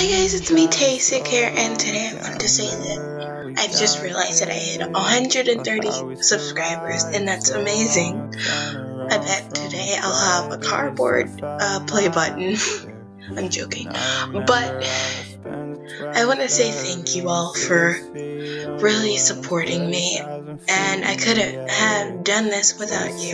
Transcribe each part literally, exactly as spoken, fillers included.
Hi guys, it's me Tasik here, and today I want to say that I've just realized that I hit one hundred thirty subscribers, and that's amazing. I bet today I'll have a cardboard uh, play button. I'm joking, but I want to say thank you all for really supporting me, and I couldn't have done this without you.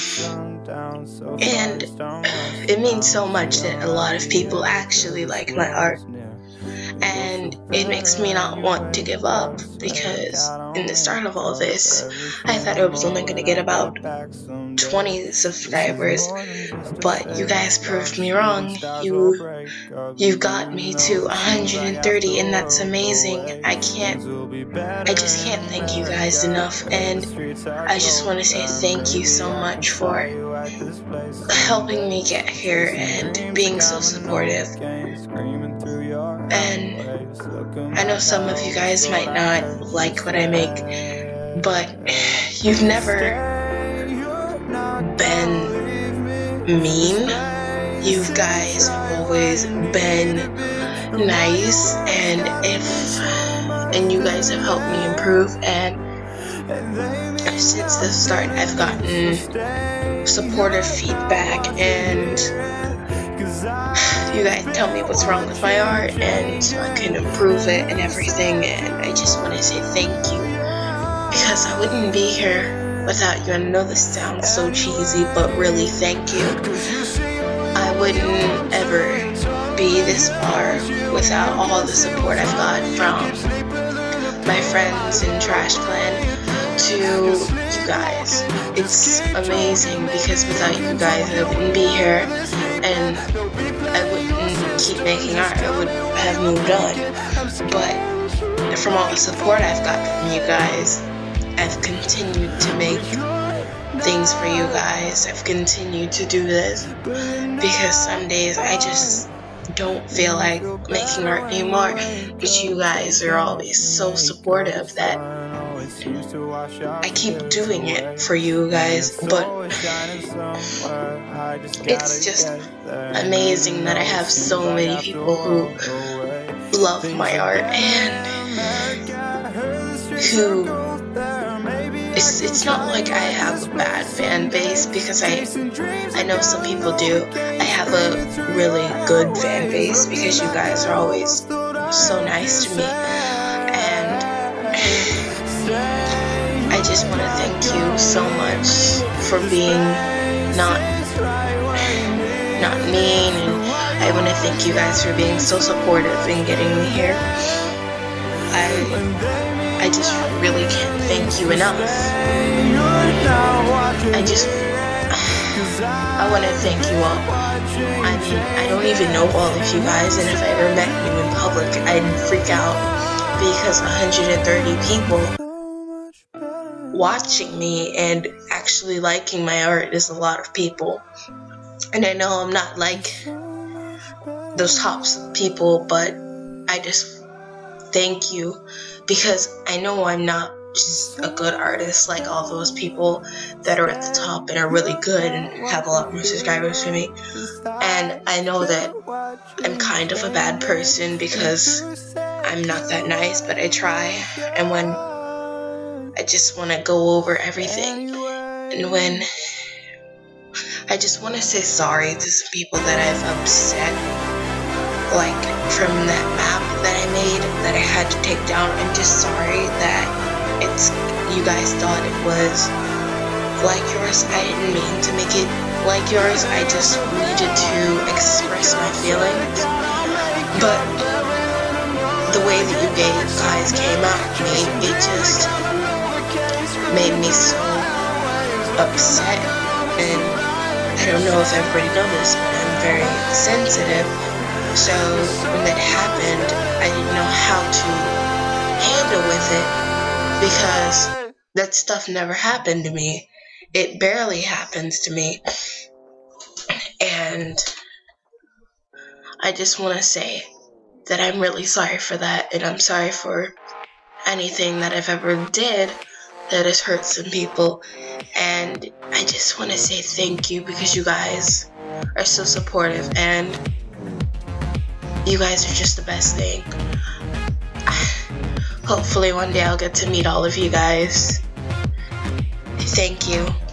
And it means so much that a lot of people actually like my art, and it makes me not want to give up, because in the start of all this I thought I was only going to get about twenty subscribers, but you guys proved me wrong. You you got me to one hundred thirty, and that's amazing. I can't I just can't thank you guys enough, and I just want to say thank you so much for helping me get here and being so supportive. And I know some of you guys might not like what I make, but you've never been mean. You guys have always been nice, and if and you guys have helped me improve, and since the start I've gotten supportive feedback, and you guys tell me what's wrong with my art and so I can improve it and everything, and I just want to say thank you, because I wouldn't be here without you. And I know this sounds so cheesy, but really thank you. I wouldn't ever be this far without all the support I've got from my friends in Trash Clan to you guys. It's amazing, because without you guys I wouldn't be here, and I wouldn't keep making art. I would have moved on. But from all the support I've got from you guys, I've continued to make things for you guys. I've continued to do this because some days I just don't feel like making art anymore, but you guys are always so supportive that I keep doing it for you guys. But it's just amazing that I have so many people who love my art, and who It's, it's not like I have a bad fan base, because I I know some people do. I have a really good fan base because you guys are always so nice to me, and I just want to thank you so much for being not not mean, and I want to thank you guys for being so supportive and getting me here. I I just really can't thank you enough. I just, I want to thank you all. I mean, I don't even know all of you guys, and if I ever met you in public, I'd freak out, because one hundred thirty people watching me and actually liking my art is a lot of people. And I know I'm not like those top people, but I just thank you, because I know I'm not just a good artist like all those people that are at the top and are really good and have a lot more subscribers to me. And I know that I'm kind of a bad person because I'm not that nice, but I try. And when I just want to go over everything, and when I just want to say sorry to some people that I've upset, like from that map that I made that I had to take down. I'm just sorry that it's you guys thought it was like yours. I didn't mean to make it like yours. I just needed to express my feelings. But the way that you guys came at me, it just made me so upset. And I don't know if everybody knows this, but I'm very sensitive. So when that happened, I didn't know how to handle with it, because that stuff never happened to me. It barely happens to me. And I just want to say that I'm really sorry for that, and I'm sorry for anything that I've ever did that has hurt some people. And I just want to say thank you, because you guys are so supportive, and you You guys are just the best thing. Hopefully one day I'll get to meet all of you guys. Thank you.